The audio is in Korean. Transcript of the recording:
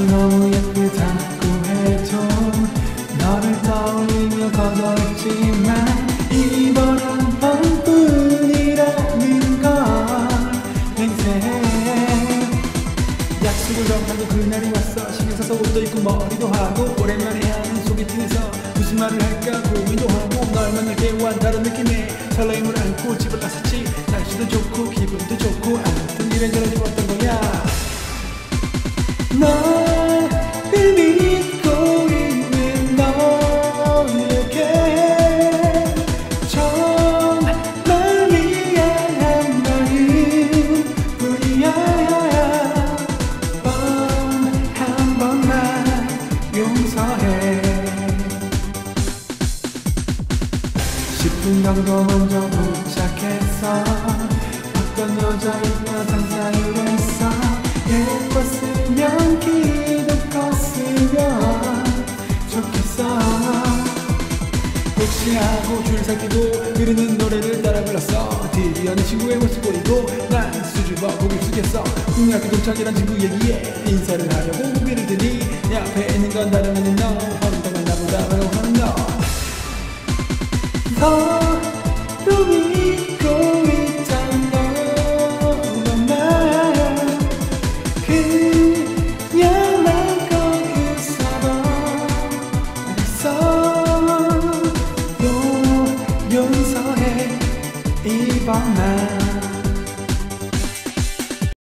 너무 예쁘다고 해도 너를 떠올리며 거절했지만 이번 한 번뿐이라는 걸 맹세해. 약속을 정하고 그날이 왔어. 신경 써서 옷도 입고 머리도 하고 오랜만에 하는 소개팅에서 무슨 말을 할까 고민도 하고 널 만날 때와 다른 느낌의 설레임을 안고 집을 나섰지. 날씨도 좋고 기분도 좋고 아무튼 이래저래 좋았던 거야. 너를 믿고 있는 너에게 정말 미안한 마음 뿐이야. 한 번만 용서해. 10분 정도 먼저 도착했어. 어떤 여자이며 상상을 했어. 예뻤으면 키도 컸으면 좋겠어. 혹시 하고 줄 살피고 흐르는 노래를 따라 불렀어. 드디어 내 친구의 모습 보이고 난 수줍어 고개 숙였어. 국민학교 동창이란 친구 얘기에 인사를 하려고 고개를 드니 내 앞에 있는 건 다름 아닌 너. 엉덩이 나보다 바로 하는 너.